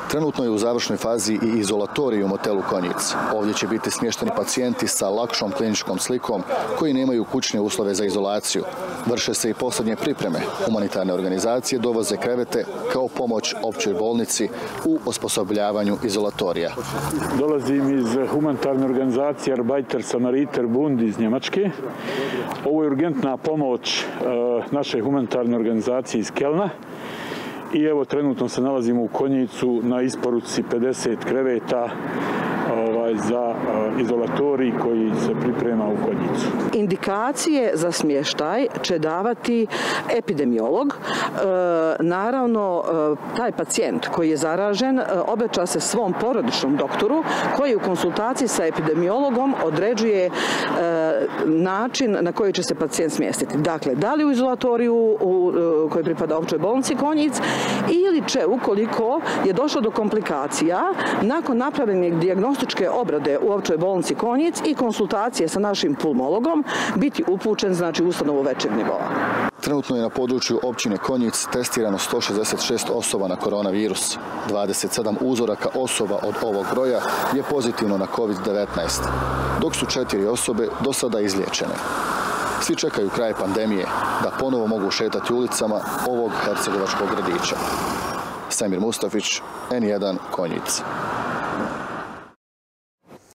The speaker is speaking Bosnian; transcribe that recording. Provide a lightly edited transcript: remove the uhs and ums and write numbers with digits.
Trenutno je u završnoj fazi i izolatorij u motelu Konjic. Ovdje će biti smješteni pacijenti sa lakšom kliničkom slikom koji nemaju kućne uslove za izolaciju. Vrše se i posljednje pripreme. Humanitarne organizacije dovoze krevete kao pomoć općoj bolnici u osposobljavanju izolatorija. Dolazim iz humanitarne organizacije Arbeiter Samariter Bund iz Njemačke. Ovo je urgentna pomoć naše humanitarne organizacije iz Kelna. I evo, trenutno se nalazimo u Konjicu na isporuci 50 kreveta za izolatorij koji se priprema u Konjicu. Indikacije za smještaj će davati epidemiolog. Naravno, taj pacijent koji je zaražen obraća se svom porodičnom doktoru koji u konsultaciji sa epidemiologom određuje način na koji će se pacijent smjestiti. Dakle, da li u izolatoriju koji pripada općoj bolnici Konjic ili će, ukoliko je došlo do komplikacija, nakon napravljene dijagnostičke obrade u općoj bolnici Konjic i konsultacije sa našim pulmologom, biti upućen, znači, u ustanovu većeg nivoa. Trenutno je na području općine Konjic testirano 166 osoba na koronavirus. 27 uzoraka osoba od ovog broja je pozitivno na COVID-19, dok su 4 osobe do sada izliječene. Svi čekaju kraj pandemije da ponovo mogu šetati ulicama ovog hercegovačkog gradića. Semir Mustafić, N1, Konjic.